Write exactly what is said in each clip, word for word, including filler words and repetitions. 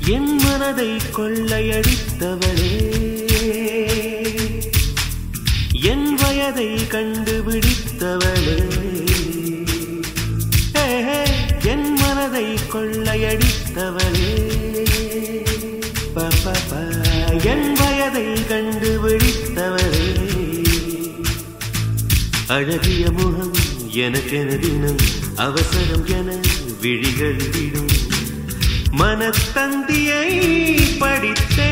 என் மனதை கொள்ளையடித்தவளே, என் வயதை கண்டுபிடித்தவளே, என் மனதை கொள்ளையடித்தவளே, பாப்பா என் வயதை கண்டுபிடித்தவளே. அழகிய முகம் எனக்கென தினம் அவசரம் என விழிகள் விடும். மனத்தந்தியை படித்தே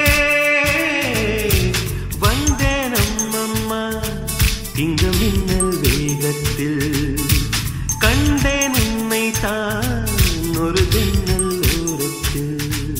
வந்தேனம் அம்மா, இங்கு மின்னல் வேகத்தில் கண்டேன் உன்னை தான் ஒரு தின்னல் ஓரத்தில்.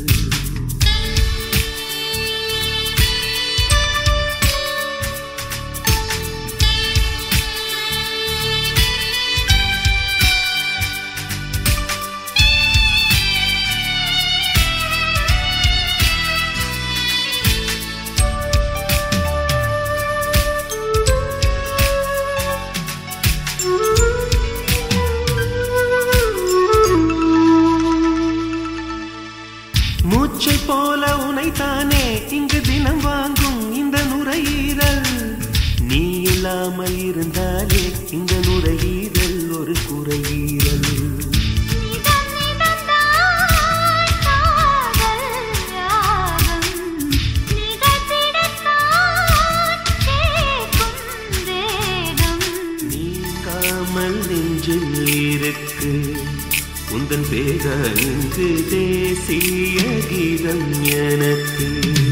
மூச்சை போல உனைத்தானே இங்கு தினம் வாங்கும் இந்த நுரையீரல். நீ இல்லாமல் இருந்தாலே இந்த நுரையீரல் ஒரு குறையீரல். நீங்காமல் நெஞ்சில் இருக்கு உந்தன் பேர இங்கு தேசிய கீதம் எனக்கு.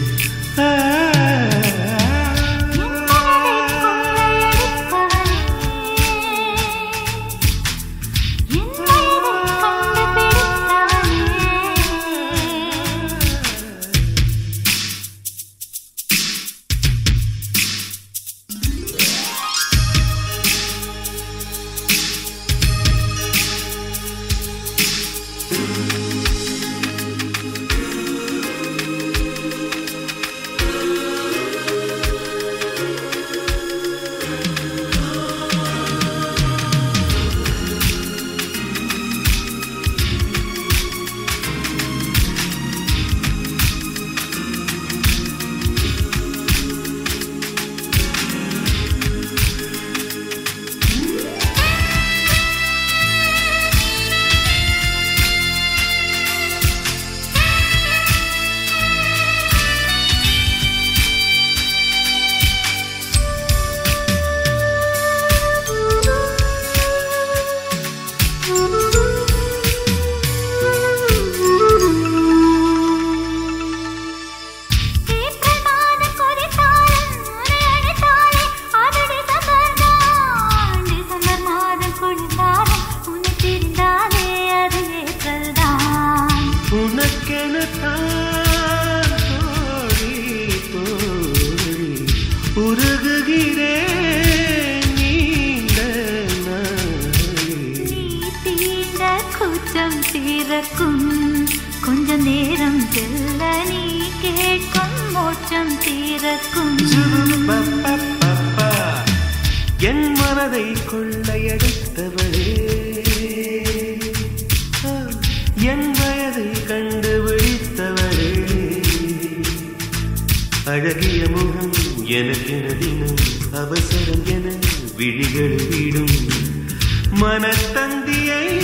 கொஞ்ச நேரம் செல்ல நீ கேட்கும் மோட்சம் தீரக்கும். என் மனதை கொள்ளையடித்தவளே, என் வயதை கண்டுபிடித்தவளே. அழகிய முகம் எனக்கென தினம் அவசரம் என விழிகள் விடும். மனத்தந்தியை